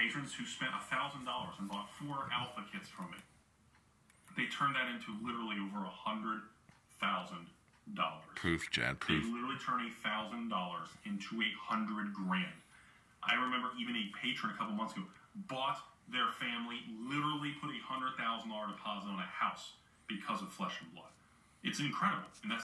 patrons who spent $1,000 and bought 4 alpha kits from me. They turned that into literally over $100,000. Proof, Chad, proof. They literally turned $1,000 into $100,000. I remember even a patron a couple months ago bought their family, literally put $100,000 deposit on a house because of Flesh and Blood. It's incredible, and that's